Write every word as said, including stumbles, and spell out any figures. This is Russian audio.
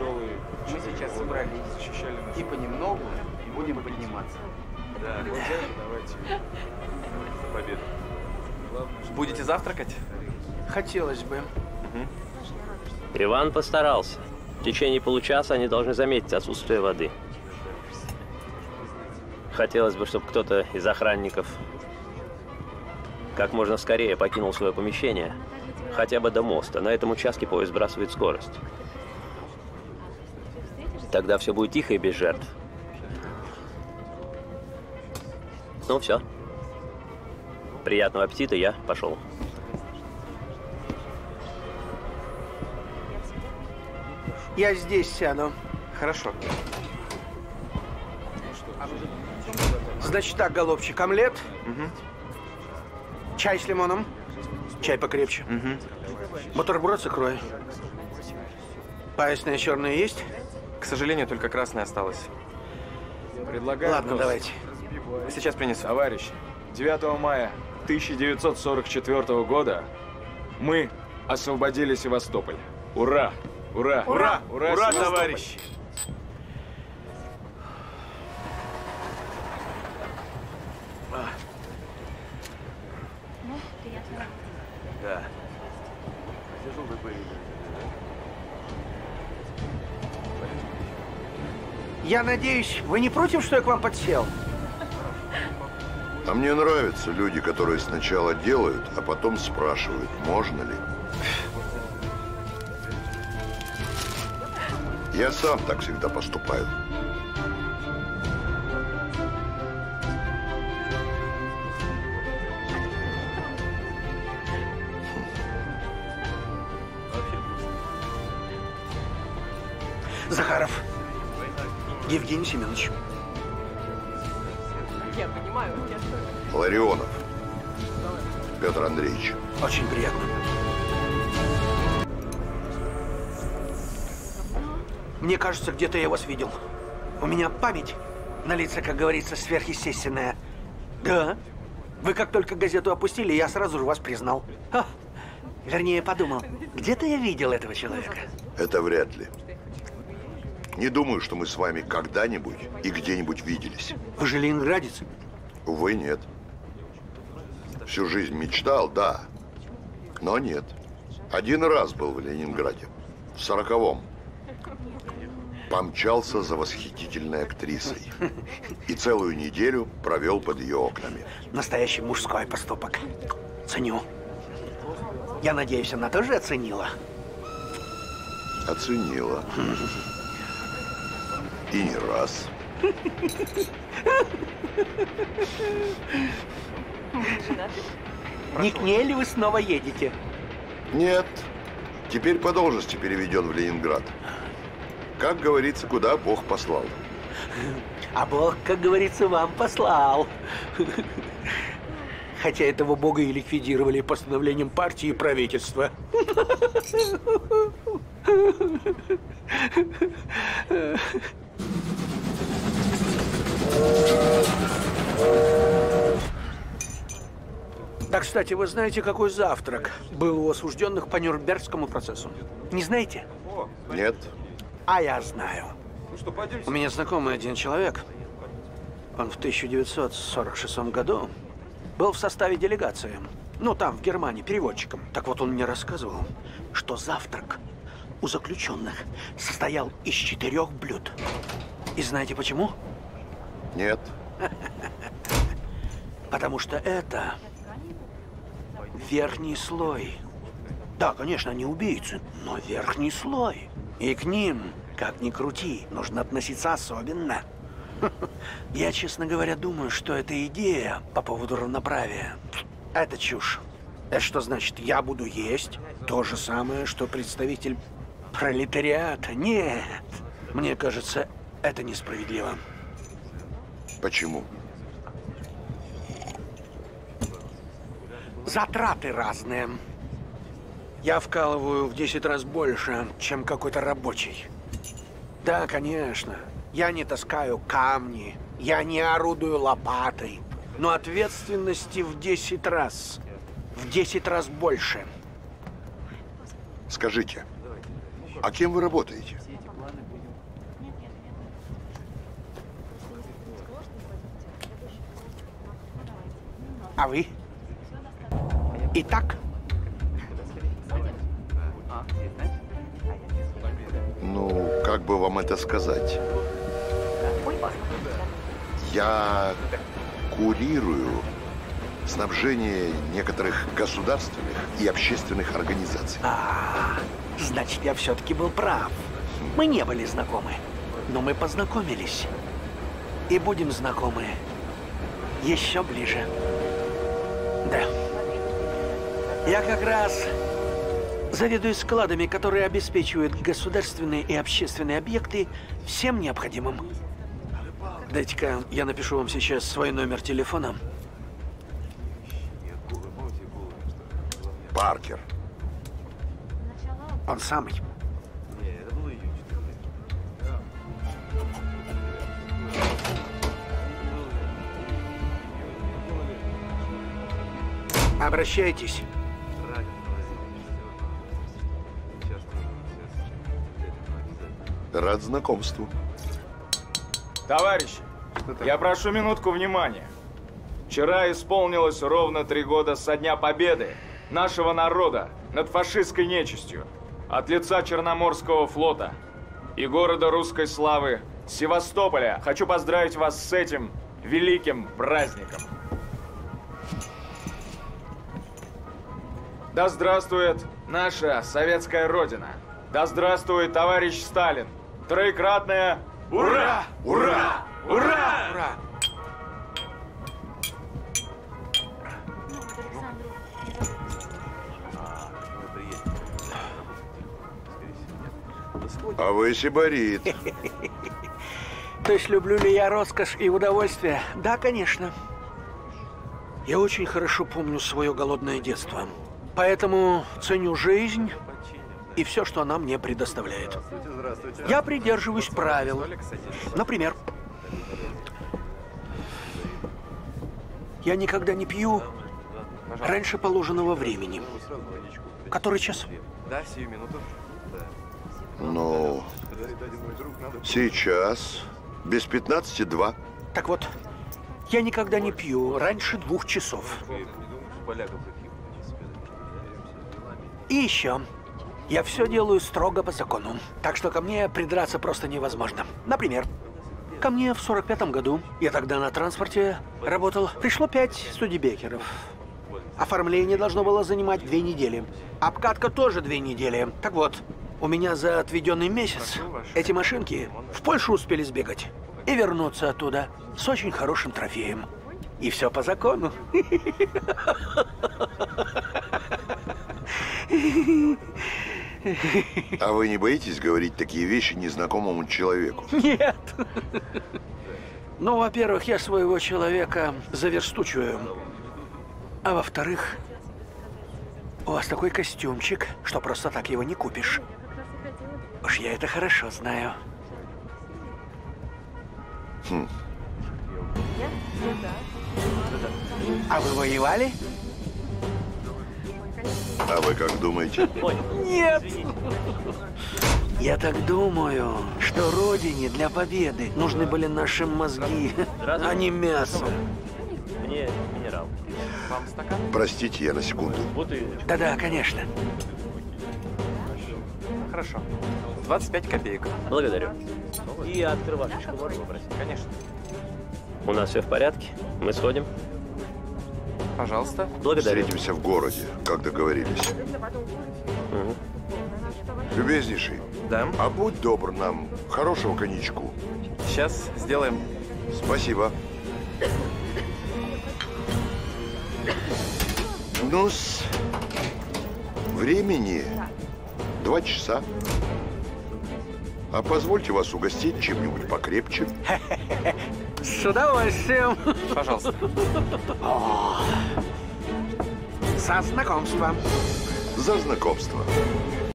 тяжелые. Мы сейчас собрались и понемногу будем подниматься. Да, вот давайте за победу. Главное, что... Будете завтракать? Хотелось бы. Угу. Иван постарался. В течение получаса они должны заметить отсутствие воды. Хотелось бы, чтобы кто-то из охранников как можно скорее покинул свое помещение. Хотя бы до моста. На этом участке поезд сбрасывает скорость. Тогда все будет тихо и без жертв. Ну все. Приятного аппетита, я пошел. Я здесь сяду. Хорошо. Значит так, голубчик, омлет, Угу. чай с лимоном, чай покрепче, Угу. бутерброд с икрой. Паясное черное есть? К сожалению, только красное осталось. Предлагаю Ладно, тост. давайте. Сейчас принесу. Товарищи, девятого мая тысяча девятьсот сорок четвёртого года мы освободили Севастополь. Ура! Ура! Ура! Ура, Ура, Севастополь! товарищи! Да. Я надеюсь, вы не против, что я к вам подсел? А мне нравятся люди, которые сначала делают, а потом спрашивают, можно ли. Я сам так всегда поступаю. Захаров Евгений Семенович. Я понимаю, я что... Ларионов Петр Андреевич. Очень приятно. Мне кажется, где-то я вас видел. У меня память на лица, как говорится, сверхъестественная. Да. Вы как только газету опустили, я сразу же вас признал. Ха. Вернее, подумал, где-то я видел этого человека. Это вряд ли. Не думаю, что мы с вами когда-нибудь и где-нибудь виделись. Вы же ленинградец? Увы, нет. Всю жизнь мечтал, да. Но нет. Один раз был в Ленинграде. В сороковом. Помчался за восхитительной актрисой. И целую неделю провел под ее окнами. Настоящий мужской поступок. Ценю. Я надеюсь, она тоже оценила? Оценила. И не раз. Не к ней ли вы снова едете? Нет. Теперь по должности переведен в Ленинград. Как говорится, куда Бог послал. А Бог, как говорится, вам послал. Хотя этого Бога и ликвидировали постановлением партии и правительства. Да, кстати, вы знаете, какой завтрак был у осужденных по Нюрнбергскому процессу? Не знаете? Нет. А я знаю. Ну что, пойдемте? У меня знакомый один человек. Он в тысяча девятьсот сорок шестом году был в составе делегации. Ну, там, в Германии, переводчиком. Так вот, он мне рассказывал, что завтрак у заключенных состоял из четырех блюд. И знаете почему? Нет. Потому что это верхний слой. Да, конечно, они убийцы, но верхний слой. И к ним, как ни крути, нужно относиться особенно. Я, честно говоря, думаю, что эта идея по поводу равноправия – это чушь. Это что значит, я буду есть то же самое, что представитель пролетариата? Нет. Мне кажется, это несправедливо. Почему? Затраты разные. Я вкалываю в десять раз больше, чем какой-то рабочий. Да, конечно. Я не таскаю камни, я не орудую лопатой. Но ответственности в десять раз. В десять раз больше. Скажите, а кем вы работаете? А вы? Итак, Ну, как бы вам это сказать? Я курирую снабжение некоторых государственных и общественных организаций. а, значит, я все-таки был прав. Мы не были знакомы, но мы познакомились. И будем знакомы еще ближе. Да. Я как раз заведую складами, которые обеспечивают государственные и общественные объекты всем необходимым. Дайте-ка я напишу вам сейчас свой номер телефона. Паркер. Он самый. Обращайтесь. Рад знакомству. Товарищи, я прошу минутку внимания. Вчера исполнилось ровно три года со дня победы нашего народа над фашистской нечистью от лица Черноморского флота и города русской славы Севастополя. Хочу поздравить вас с этим великим праздником. Да здравствует наша советская Родина! Да здравствует товарищ Сталин! Троекратное ура! Ура! Ура! Ура! А вы сибарит. То есть люблю ли я роскошь и удовольствие? Да, конечно. Я очень хорошо помню свое голодное детство. Поэтому ценю жизнь и все, что она мне предоставляет. Я придерживаюсь правил. Например, я никогда не пью раньше положенного времени. Который час? Да, сию минуту. Ну, сейчас без пятнадцати два. Так вот, я никогда не пью раньше двух часов. И еще, я все делаю строго по закону, так что ко мне придраться просто невозможно. Например, ко мне в сорок пятом году, я тогда на транспорте работал, пришло пять студебекеров. Оформление должно было занимать две недели. Обкатка тоже две недели. Так вот, у меня за отведенный месяц эти машинки в Польшу успели сбегать и вернуться оттуда с очень хорошим трофеем. И все по закону. А вы не боитесь говорить такие вещи незнакомому человеку? Нет. Ну, во-первых, я своего человека заверстучиваю. А во-вторых, у вас такой костюмчик, что просто так его не купишь. Уж я это хорошо знаю. Хм. А вы воевали? А вы как думаете? Нет! Я так думаю, что Родине для победы нужны были наши мозги, а не мясо. Мне минерал. Вам стакан? Простите, я на секунду. Бутылочку. Да-да, конечно. Хорошо. двадцать пять копеек. Благодарю. И открывашечку можно попросить? Конечно. У нас все в порядке? Мы сходим? Пожалуйста. Благодарю. Встретимся в городе, как договорились. Мгм. Любезнейший, Да. а будь добр нам хорошего коньячку. Сейчас сделаем. Спасибо. Ну-с, времени два часа. А позвольте вас угостить чем-нибудь покрепче. С удовольствием. Пожалуйста. За знакомство. За знакомство.